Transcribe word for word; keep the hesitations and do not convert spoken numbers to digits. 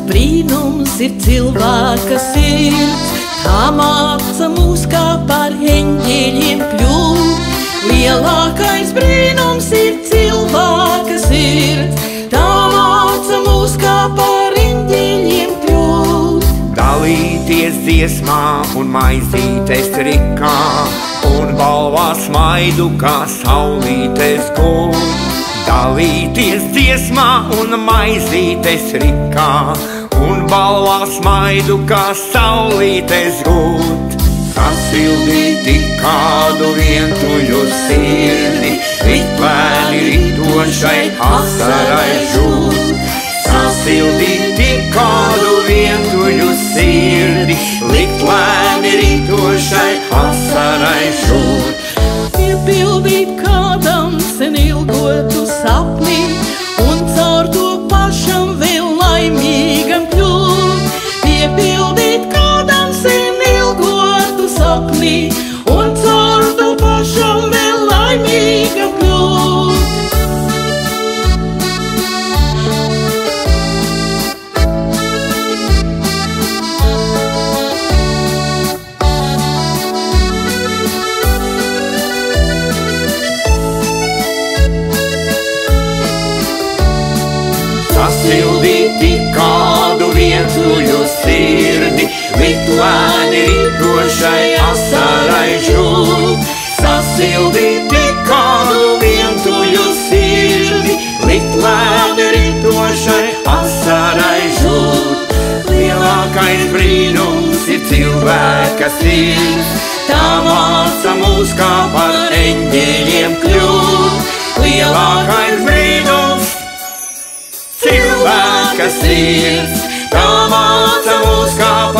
brīnums ir cilvēka sirds, tā māca mūs kā par eņģeļiem kļūt. Lielākais brīnums ir cilvēka sirds, tā māca mūs kā par eņģeļiem kļūt. Dalīties dziesmā un maizītes rikā, un balvās smaidu kā saulītes gūt. Dalīties dziesmā un maizītes rikā, un balvās smaidu kā saulītes gūt. Sasildīti kādu vientuļu sirdi, ritlēni ritošai asarai žūt. Sasildīti kādu vientuļu sirdi, ritlēni ritošai asarai žūt. Piepildīt kādam sen ilgotu sapni, un caur to pašam vēl laimīgam kļūt. Piepildīt kādam sen ilgotu sapni, un caur to pašam vēl laimīgam kļūt. Sasildīti kādu vientuļu sirdi, ritlēni ritošai asarai žūt. Sasildīti kādu vientuļu sirdi, ritlēni ritošai asarai žūt. Lielākais brīnums ir cilvēka sirds, tā māca mūs kā par eņģeļiem kļūt. Lielākais brīnums cilvēka sirds, tā māca mūs kā par